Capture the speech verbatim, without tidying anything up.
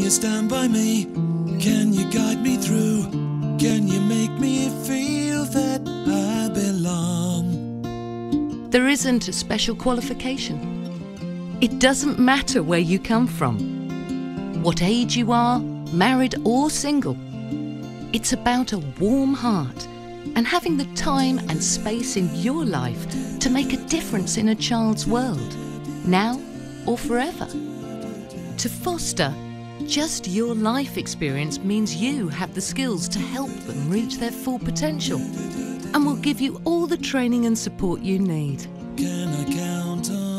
you stand by me? Can you guide me through? Can you make me feel that I belong? There isn't a special qualification. It doesn't matter where you come from, what age you are, married or single. It's about a warm heart and having the time and space in your life to make a difference in a child's world, now or forever. To foster just your life experience means you have the skills to help them reach their full potential, and will give you all the training and support you need. Can I count on